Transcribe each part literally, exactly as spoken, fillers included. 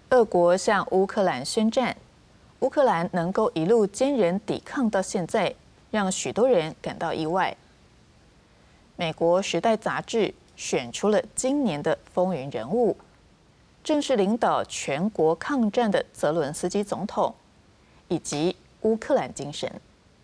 俄国向乌克兰宣战，乌克兰能够一路坚韧抵抗到现在，让许多人感到意外。美国《时代》杂志选出了今年的风云人物，正是领导全国抗战的泽伦斯基总统，以及乌克兰精神。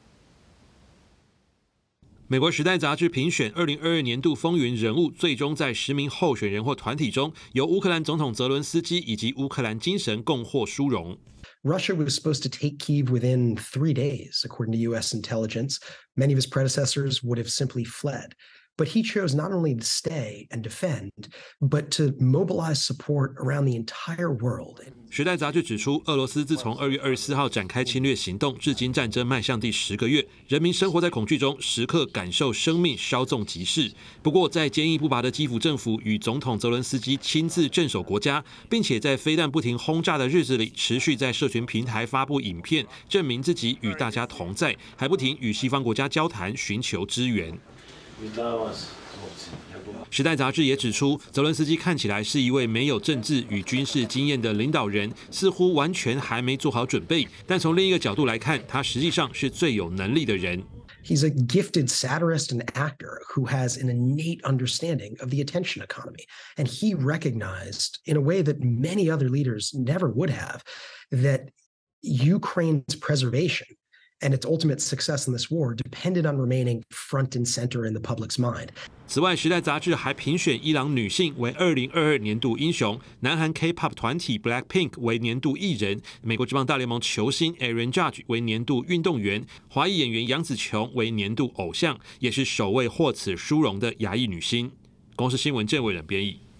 美国《时代》杂志评选二零二二年度风云人物，最终在十名候选人或团体中，由乌克兰总统泽伦斯基以及乌克兰精神共获殊荣。 Russia was supposed to take Kyiv within three days, according to U S intelligence. Many of his predecessors would have simply fled. But he chose not only to stay and defend, but to mobilize support around the entire world. 时代杂志指出，俄罗斯自从二月二十四号展开侵略行动，至今战争迈向第十个月，人民生活在恐惧中，时刻感受生命稍纵即逝。不过，在坚毅不拔的基辅政府与总统泽伦斯基亲自镇守国家，并且在飞弹不停轰炸的日子里，持续在社群平台发布影片，证明自己与大家同在，还不停与西方国家交谈，寻求支援。时代杂志也指出，泽伦斯基看起来是一位没有政治与军事经验的领导人，似乎完全还没做好准备。但从另一个角度来看，他实际上是最有能力的人。 He's a gifted satirist and actor who has an innate understanding of the attention economy. And he recognized, in a way that many other leaders never would have, that Ukraine's preservation and its ultimate success in this war depended on remaining front and center in the public's mind. 此外，《时代》杂志还评选伊朗女性为二零二二年度英雄，南韩 K-pop 团体 Blackpink 为年度艺人，美国职棒大联盟球星 Aaron Judge 为年度运动员，华裔演员杨紫琼为年度偶像，也是首位获此殊荣的亚裔女星。公视新闻郑伟仁编译。